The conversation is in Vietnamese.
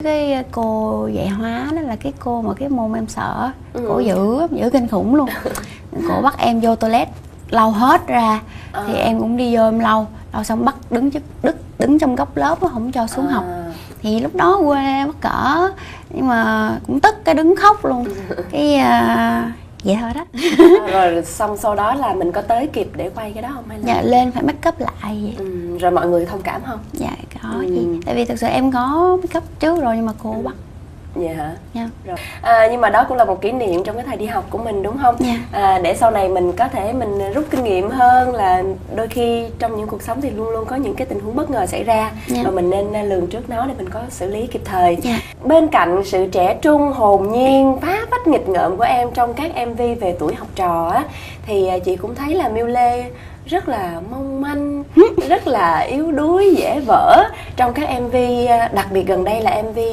Cái cô dạy hóa đó là cái cô mà cái môn em sợ, cổ dữ kinh khủng luôn. Cổ bắt em vô toilet lau hết ra, thì em cũng đi vô em lau xong bắt đứng trong góc lớp không cho xuống học. Thì lúc đó quê mắc cỡ nhưng mà cũng tức, cái đứng khóc luôn. Cái vậy thôi đó. Rồi xong sau đó là mình có tới kịp để quay cái đó không hay là? Dạ lên phải make up lại vậy. Rồi mọi người thông cảm không? Dạ có gì. Tại vì thực sự em có make up trước rồi nhưng mà cô bắt. Dạ hả? Dạ. Rồi. Nhưng mà đó cũng là một kỷ niệm trong cái thời đi học của mình đúng không? Dạ. Để sau này mình có thể mình rút kinh nghiệm hơn, là đôi khi trong những cuộc sống thì luôn luôn có những cái tình huống bất ngờ xảy ra. Dạ. Và mình nên lường trước nó để mình có xử lý kịp thời. Dạ. Bên cạnh sự trẻ trung, hồn nhiên, phá phách nghịch ngợm của em trong các MV về tuổi học trò á, thì chị cũng thấy là Miu Lê rất là mong manh, rất là yếu đuối, dễ vỡ trong các MV, đặc biệt gần đây là MV